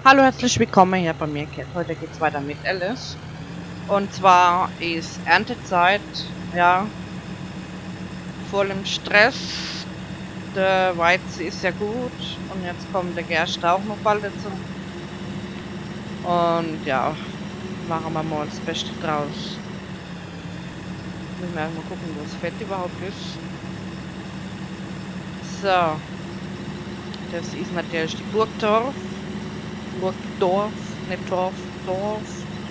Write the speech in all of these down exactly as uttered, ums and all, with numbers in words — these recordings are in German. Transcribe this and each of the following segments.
Hallo, herzlich willkommen hier bei mir, Cat. Heute geht's weiter mit Alice. Und zwar ist Erntezeit, ja, voll im Stress. Der Weizen ist ja gut und jetzt kommt der Gerste auch noch bald dazu. Und ja, machen wir mal das Beste draus. Müssen wir erstmal gucken, wo das Fett überhaupt ist. So, das ist natürlich die Burgdorf. Burgdorf, nicht Dorf, Dorf.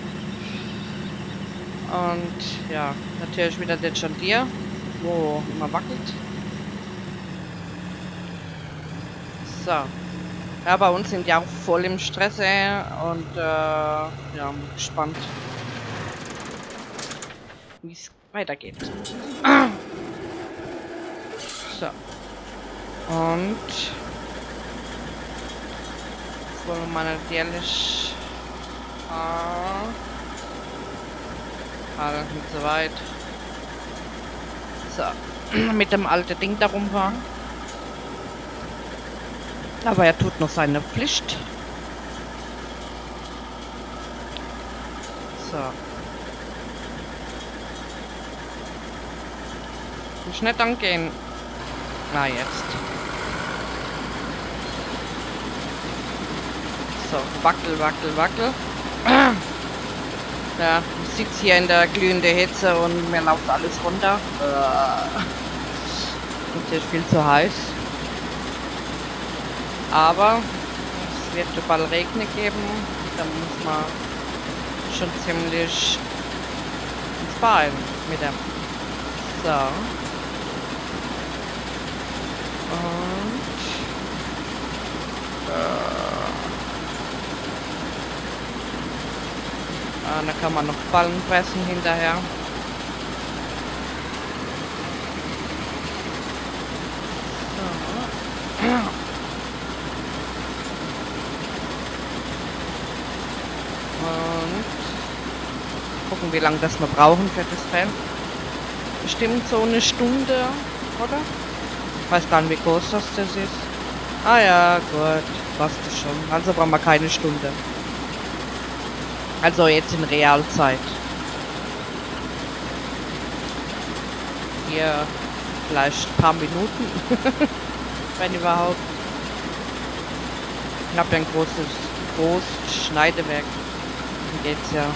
Und ja, natürlich wieder der Chandier, wo immer wackelt. So. Ja, bei uns sind ja auch voll im Stress, ey. Und äh, ja, bin gespannt, wie es weitergeht. So. Und jetzt wollen wir mal natürlich. Ah, halt nicht so weit. So. Mit dem alten Ding da rumfahren. Aber er tut noch seine Pflicht. So. Muss nicht angehen. Na, jetzt. So, wackel, wackel, wackel. Ja, ich sitze hier in der glühenden Hitze und mir läuft alles runter. Äh, natürlich viel zu heiß. Aber es wird bald Regen geben. Da muss man schon ziemlich ins Bein mit dem. So. Und äh, ah, da kann man noch Ballen pressen hinterher. So. Und gucken, wie lange das wir brauchen für das Feld. Bestimmt so eine Stunde, oder? Ich weiß gar nicht, wie groß das, das ist. Ah ja, gut, passt das schon. Also brauchen wir keine Stunde. Also jetzt in Realzeit. Hier vielleicht ein paar Minuten, wenn überhaupt. Ich habe ja ein großes, großes Schneidewerk. Dann geht's ja.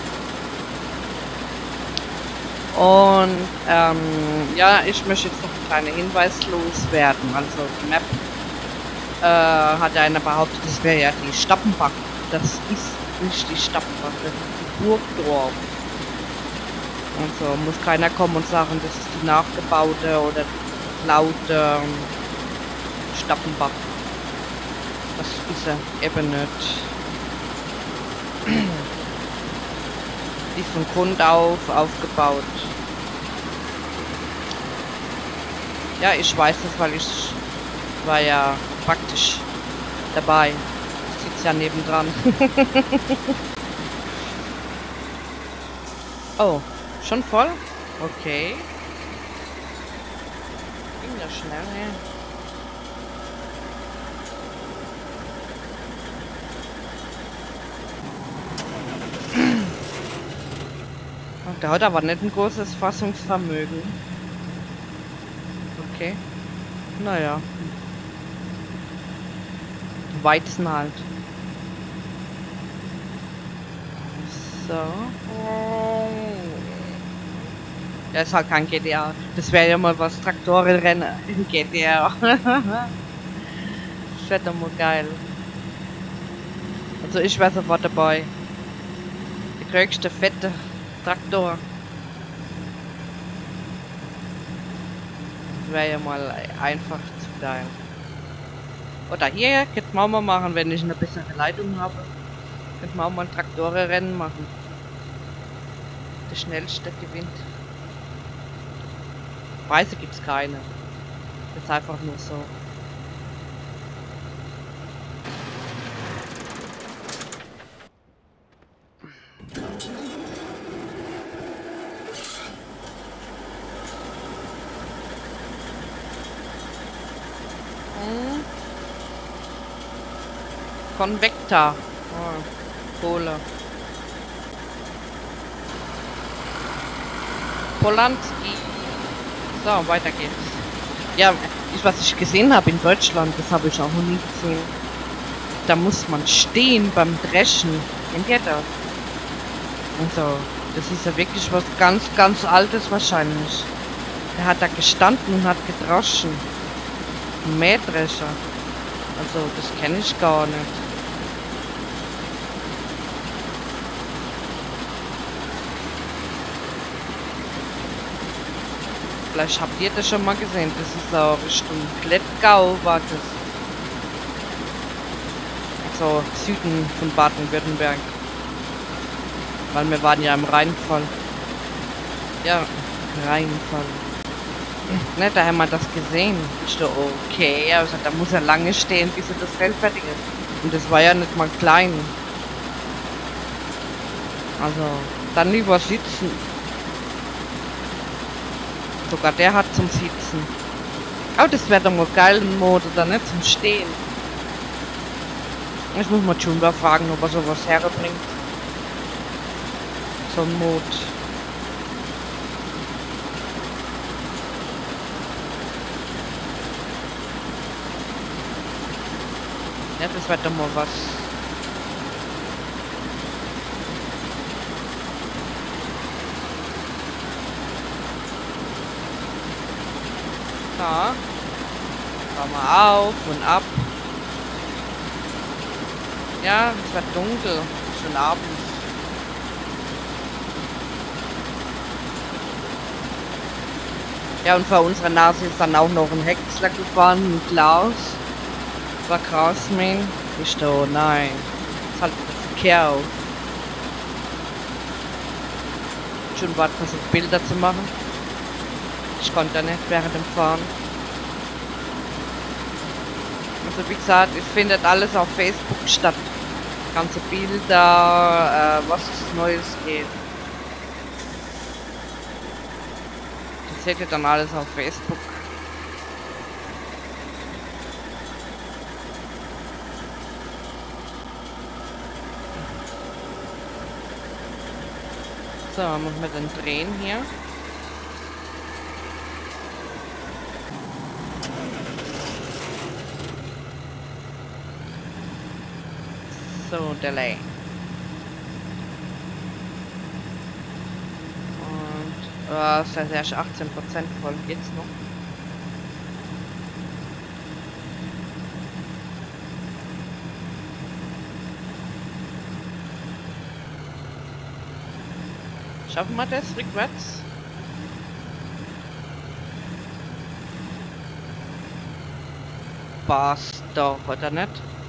Und ähm, ja, ich möchte jetzt noch einen kleinen Hinweis loswerden. Also die Map äh, hat einer behauptet, das wäre ja die Stappenbach. Das ist nicht die Stappenbach, das ist die Burgdorf. Also muss keiner kommen und sagen, das ist die nachgebaute oder laute ähm, Stappenbach. Das ist er eben nicht. Die ist von Grund auf aufgebaut. Ja, ich weiß das, weil ich war ja praktisch dabei. Ich sitze ja nebendran. Oh, schon voll? Okay. Ging ja schnell, ne? Der hat aber nicht ein großes Fassungsvermögen. Okay. Naja. Weizen halt. So. Der ist halt kein G T A. Das wäre ja mal was, Traktorenrennen in G T A. Das wäre doch mal geil. Also ich wäre sofort dabei. Der größte fette Traktor. Das wäre ja mal einfach zu geil. Oder hier, könnte man auch mal machen, wenn ich eine bessere Leitung habe. Könnte man auch mal ein Traktorenrennen machen. Der schnellste gewinnt. Preise gibt es keine. Das ist einfach nur so. Hm. Convecta. Oh, Kohle. Polanski. So, weiter geht's. Ja, ich, was ich gesehen habe in Deutschland, das habe ich auch noch nie gesehen. Da muss man stehen beim Dreschen. Kennt ihr das? Also, das ist ja wirklich was ganz, ganz Altes wahrscheinlich. Der hat da gestanden und hat gedroschen. Ein Mähdrescher. Also, das kenne ich gar nicht. Vielleicht habt ihr das schon mal gesehen. Das ist so Richtung Klettgau war das. So Süden von Baden-Württemberg. Weil wir waren ja im Rheinfall. Ja, Rheinfall. Ne, da haben wir das gesehen. Ich dachte, okay, also da muss er lange stehen, bis er das Feld fertig ist. Und das war ja nicht mal klein. Also, dann lieber sitzen. Sogar der hat zum Sitzen. Aber das wäre doch mal geil, ein Mode, oder nicht zum Stehen. Ich muss mal Jumba fragen, ob er sowas herbringt. So ein Mod. Ja, das wäre doch mal was. Ja. Fahr mal auf und ab. Ja, es wird dunkel. Schon abends. Ja, und vor unserer Nase ist dann auch noch ein Häcksler gefahren, ein Klaus. War krass, mein. Ich da, nein. Das halt der Verkehr auf. Schon wart versucht, Bilder zu machen. Ich konnte nicht während dem Fahren. Also wie gesagt, es findet alles auf Facebook statt. Ganze Bilder, äh, was es Neues geht. Das seht ihr dann alles auf Facebook. So, machen wir den Drehen hier. So, Delay. Und oh, ist ja erst achtzehn Prozent voll. Geht's noch? Schaffen wir das rückwärts? Passt doch, oder nicht?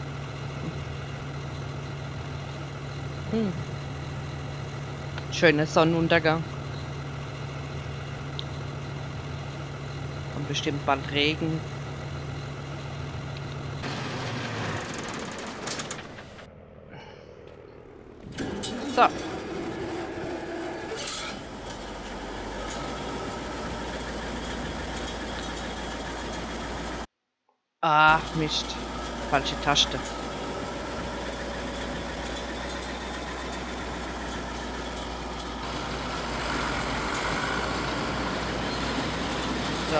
Hm. Schöner Sonnenuntergang. Und bestimmt bald Regen. So. Ach, Mist. Falsche Taste. So.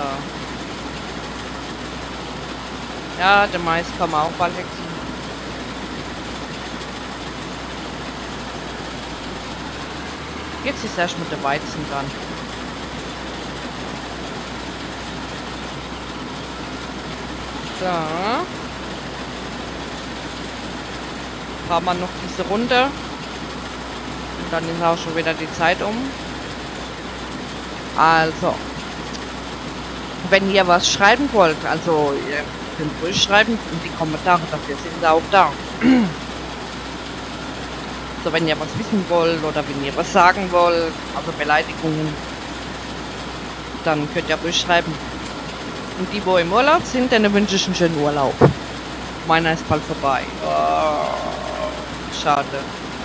Ja, der Mais kann man auch bald wechseln. Jetzt ist erst mit der Weizen dran. So. Fahren wir noch diese Runde. Und dann ist auch schon wieder die Zeit um. Also. Wenn ihr was schreiben wollt, also ihr könnt ruhig schreiben in die Kommentare, dafür sind sie auch da. So, wenn ihr was wissen wollt oder wenn ihr was sagen wollt, also Beleidigungen, dann könnt ihr ruhig schreiben. Und die, wo im Urlaub sind, denen wünsche ich einen schönen Urlaub. Meiner ist bald vorbei. Oh, schade.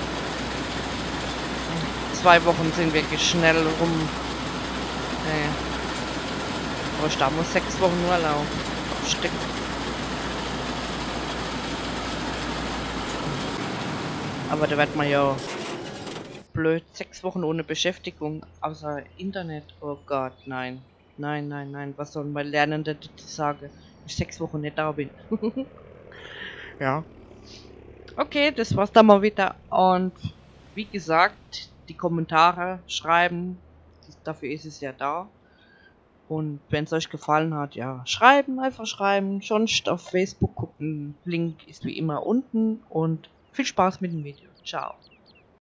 Zwei Wochen sind wirklich schnell rum. Nee. Aber ich da muss sechs Wochen Urlaub. Stück. Aber da wird man ja blöd sechs Wochen ohne Beschäftigung, außer Internet. Oh Gott, nein. Nein, nein, nein. Was soll mein Lernender sagen, wenn ich sechs Wochen nicht da bin? Ja. Okay, das war's dann mal wieder. Und wie gesagt, die Kommentare schreiben. Dafür ist es ja da. Und wenn es euch gefallen hat, ja, schreiben, einfach schreiben. Sonst auf Facebook gucken. Link ist wie immer unten. Und viel Spaß mit dem Video. Ciao.